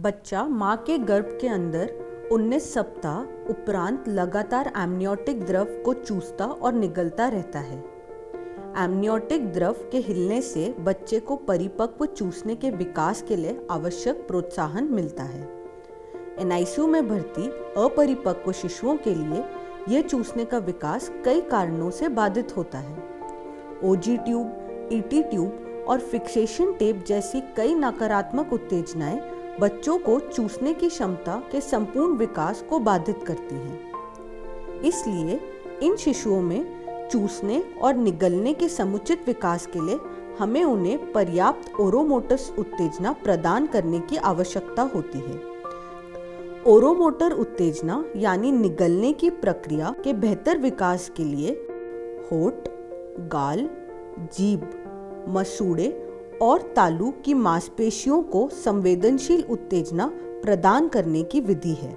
बच्चा माँ के गर्भ के अंदर 19 सप्ताह उपरांत लगातार एमनियोटिक द्रव को चूसता और निगलता रहता है। एमनियोटिक द्रव के हिलने से बच्चे को परिपक्व चूसने के विकास के लिए आवश्यक प्रोत्साहन मिलता है। एनआईसीयू में भर्ती अपरिपक्व शिशुओं के लिए यह चूसने का विकास कई कारणों से बाधित होता है। ओजी ट्यूब, ईटी ट्यूब और फिक्सेशन टेप जैसी कई नकारात्मक उत्तेजनाएं बच्चों को चूसने की क्षमता के संपूर्ण विकास को बाधित करती हैं। इसलिए इन शिशुओं में चूसने और निगलने के समुचित विकास के लिए हमें उन्हें पर्याप्त ओरोमोटर उत्तेजना प्रदान करने की आवश्यकता होती है। ओरोमोटर उत्तेजना यानी निगलने की प्रक्रिया के बेहतर विकास के लिए होठ, गाल, जीभ, मसूड़े और तालू की मांसपेशियों को संवेदनशील उत्तेजना प्रदान करने की विधि है।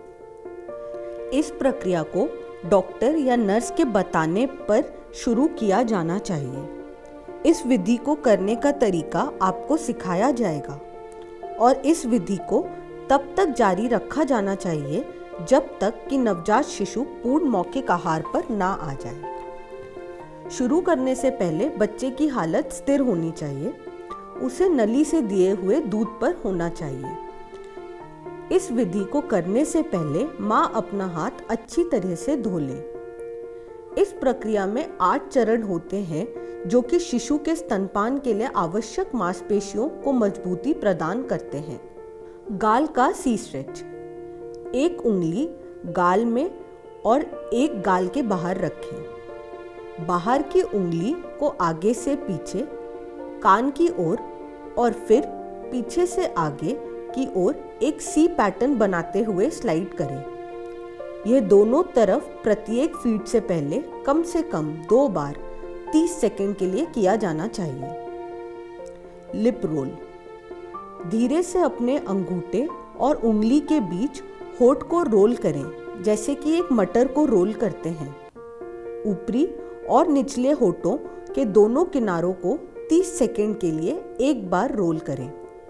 इस प्रक्रिया को डॉक्टर या नर्स के बताने पर शुरू किया जाना चाहिए। इस विधि को करने का तरीका आपको सिखाया जाएगा और इस विधि को तब तक जारी रखा जाना चाहिए जब तक कि नवजात शिशु पूर्ण मौखिक आहार पर ना आ जाए। शुरू करने से पहले बच्चे की हालत स्थिर होनी चाहिए। उसे नली से दिए हुए दूध पर होना चाहिए। इस विधि को करने से पहले माँ अपना हाथ अच्छी तरह से धो ले। इस प्रक्रिया में 8 चरण होते हैं जो कि शिशु के स्तनपान के लिए आवश्यक मांसपेशियों को मजबूती प्रदान करते हैं। गाल का सी स्ट्रेच। एक उंगली गाल में और एक गाल के बाहर रखें। बाहर की उंगली को आगे से पीछे, कान की ओर और फिर पीछे से आगे की ओर एक सी पैटर्न बनाते हुए स्लाइड करें। यह दोनों तरफ प्रत्येक फीड से पहले कम से कम 2 बार 30 सेकंड के लिए किया जाना चाहिए। Lip roll. धीरे से अपने अंगूठे और उंगली के बीच होठ को रोल करें जैसे कि एक मटर को रोल करते हैं। ऊपरी और निचले होठों के दोनों किनारों को 30 सेकंड के लिए एक बार रोल करें।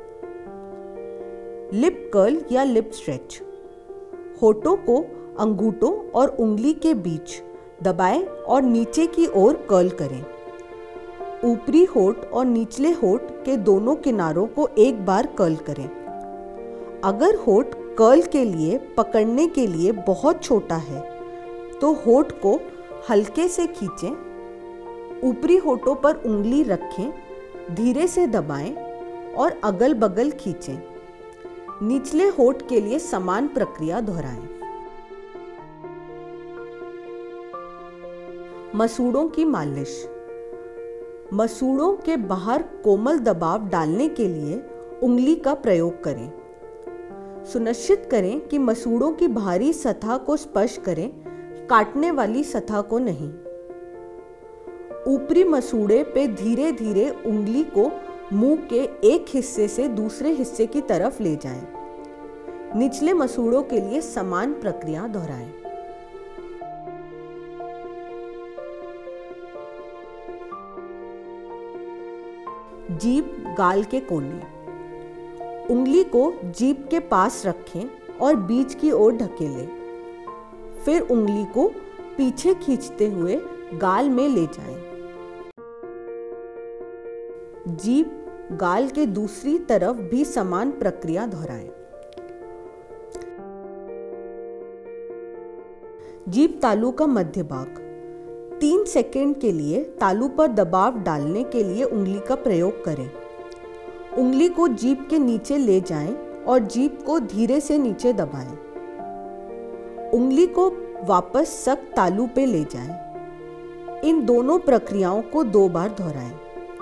लिप कर्ल या लिप स्ट्रेच। होठों को अंगूठों और उंगली के बीच दबाएं और नीचे की ओर कर्ल करें। ऊपरी होठ और निचले होठ के दोनों किनारों को एक बार कर्ल करें। अगर होठ कर्ल के लिए पकड़ने के लिए बहुत छोटा है तो होठ को हल्के से खींचें। ऊपरी होठों पर उंगली रखें, धीरे से दबाएं और अगल बगल खींचें। निचले होठ के लिए समान प्रक्रिया दोहराएं। मसूड़ों की मालिश। मसूड़ों के बाहर कोमल दबाव डालने के लिए उंगली का प्रयोग करें। सुनिश्चित करें कि मसूड़ों की बाहरी सतह को स्पर्श करें, काटने वाली सतह को नहीं। ऊपरी मसूड़े पे धीरे धीरे उंगली को मुंह के एक हिस्से से दूसरे हिस्से की तरफ ले जाएं। निचले मसूड़ों के लिए समान प्रक्रिया दोहराएं। जीभ गाल के कोने। उंगली को जीभ के पास रखें और बीच की ओर ढकेलें। फिर उंगली को पीछे खींचते हुए गाल में ले जाएं। जीभ गाल के दूसरी तरफ भी समान प्रक्रिया दोहराएं। जीभ तालू का मध्य भाग। 3 सेकंड के लिए तालू पर दबाव डालने के लिए उंगली का प्रयोग करें। उंगली को जीभ के नीचे ले जाएं और जीभ को धीरे से नीचे दबाएं। उंगली को वापस सख्त तालू पे ले जाएं। इन दोनों प्रक्रियाओं को 2 बार दोहराएं।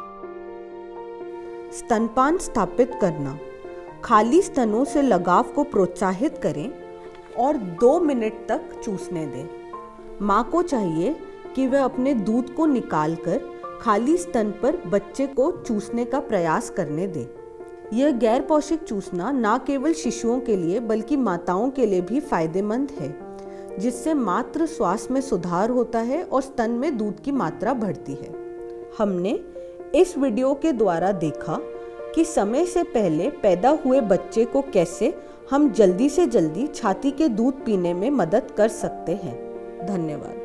स्तनपान स्थापित करना। खाली स्तनों से लगाव को प्रोत्साहित करें और 2 मिनट तक चूसने दें। माँ को चाहिए कि वह अपने दूध को निकालकर खाली स्तन पर बच्चे को चूसने का प्रयास करने दे। यह गैर पोषक चूसना न केवल शिशुओं के लिए बल्कि माताओं के लिए भी फायदेमंद है, जिससे मातृ स्वास्थ्य में सुधार होता है और स्तन में दूध की मात्रा बढ़ती है। हमने इस वीडियो के द्वारा देखा कि समय से पहले पैदा हुए बच्चे को कैसे हम जल्दी से जल्दी छाती के दूध पीने में मदद कर सकते हैं। धन्यवाद।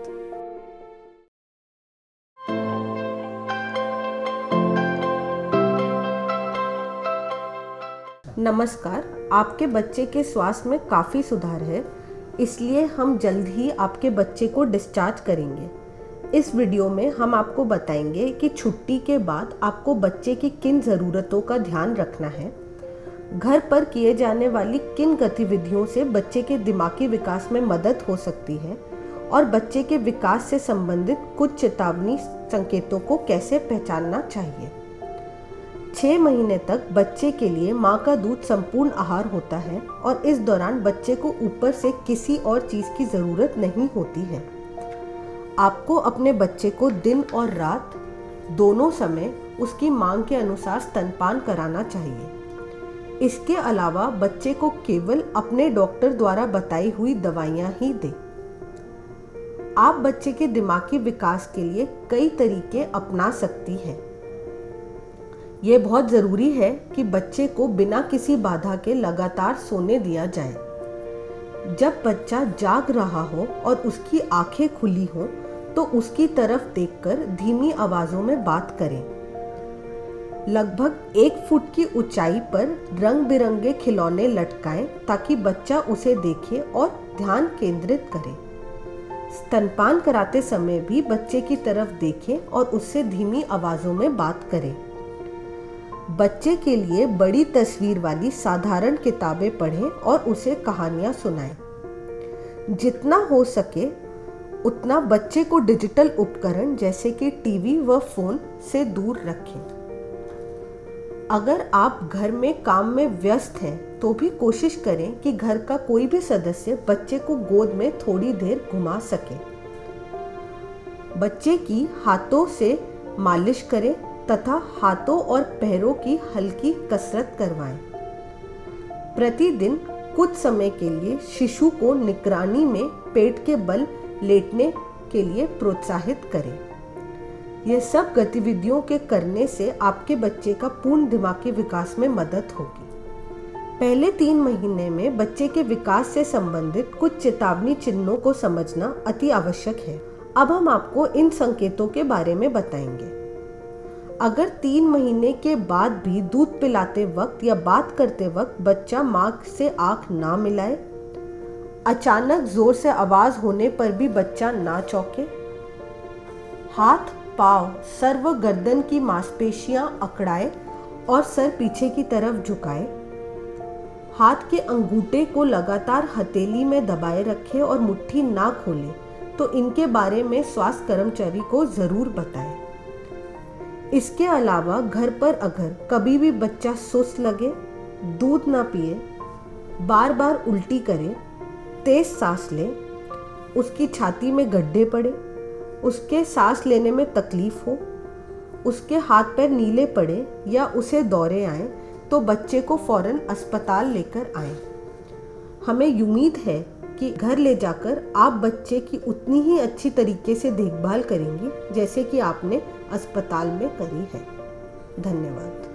नमस्कार, आपके बच्चे के स्वास्थ्य में काफ़ी सुधार है, इसलिए हम जल्द ही आपके बच्चे को डिस्चार्ज करेंगे। इस वीडियो में हम आपको बताएंगे कि छुट्टी के बाद आपको बच्चे की किन ज़रूरतों का ध्यान रखना है, घर पर किए जाने वाली किन गतिविधियों से बच्चे के दिमागी विकास में मदद हो सकती है और बच्चे के विकास से संबंधित कुछ चेतावनी संकेतों को कैसे पहचानना चाहिए। 6 महीने तक बच्चे के लिए माँ का दूध संपूर्ण आहार होता है और इस दौरान बच्चे को ऊपर से किसी और चीज़ की ज़रूरत नहीं होती है। आपको अपने बच्चे को दिन और रात दोनों समय उसकी मांग के अनुसार स्तनपान कराना चाहिए। इसके अलावा बच्चे को केवल अपने डॉक्टर द्वारा बताई हुई दवाइयाँ ही दें। आप बच्चे के दिमागी विकास के लिए कई तरीके अपना सकती हैं। ये बहुत ज़रूरी है कि बच्चे को बिना किसी बाधा के लगातार सोने दिया जाए। जब बच्चा जाग रहा हो और उसकी आंखें खुली हों, तो उसकी तरफ देखकर धीमी आवाज़ों में बात करें। लगभग 1 फुट की ऊंचाई पर रंग बिरंगे खिलौने लटकाएं ताकि बच्चा उसे देखे और ध्यान केंद्रित करे। स्तनपान कराते समय भी बच्चे की तरफ देखें और उससे धीमी आवाज़ों में बात करें। बच्चे के लिए बड़ी तस्वीर वाली साधारण किताबें पढ़ें और उसे कहानियाँ सुनाएं। जितना हो सके उतना बच्चे को डिजिटल उपकरण जैसे कि टीवी व फ़ोन से दूर रखें। अगर आप घर में काम में व्यस्त हैं तो भी कोशिश करें कि घर का कोई भी सदस्य बच्चे को गोद में थोड़ी देर घुमा सके। बच्चे की हाथों से मालिश करें तथा हाथों और पैरों की हल्की कसरत करवाएं। प्रतिदिन कुछ समय के लिए शिशु को निगरानी में पेट के बल लेटने के लिए प्रोत्साहित करें। यह सब गतिविधियों के करने से आपके बच्चे का पूर्ण दिमागी विकास में मदद होगी। पहले 3 महीने में बच्चे के विकास से संबंधित कुछ चेतावनी चिन्हों को समझना अति आवश्यक है। अब हम आपको इन संकेतों के बारे में बताएंगे। अगर 3 महीने के बाद भी दूध पिलाते वक्त या बात करते वक्त बच्चा मां से आंख ना मिलाए, अचानक जोर से आवाज होने पर भी बच्चा ना चौंके, हाथ पांव सर व गर्दन की मांसपेशियां अकड़ाए और सर पीछे की तरफ झुकाए, हाथ के अंगूठे को लगातार हथेली में दबाए रखे और मुट्ठी ना खोले, तो इनके बारे में स्वास्थ्य कर्मचारी को जरूर बताएं। इसके अलावा घर पर अगर कभी भी बच्चा सुस्त लगे, दूध ना पिए, बार बार उल्टी करे, तेज सांस ले, उसकी छाती में गड्ढे पड़े, उसके सांस लेने में तकलीफ हो, उसके हाथ पैर नीले पड़े या उसे दौरे आए, तो बच्चे को फौरन अस्पताल लेकर आएं। हमें उम्मीद है कि घर ले जाकर आप बच्चे की उतनी ही अच्छी तरीके से देखभाल करेंगी जैसे कि आपने अस्पताल में करी है। धन्यवाद।